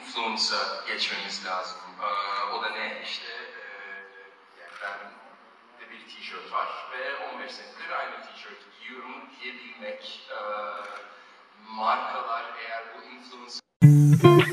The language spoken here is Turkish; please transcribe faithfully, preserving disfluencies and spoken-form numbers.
influence'a geçmemiz lazım. Ee, o da ne? İşte e, yani ben de bir tişört var ve on beş senedir aynı tişört giyiyorum diyebilmek. Ee, markalar eğer bu influencer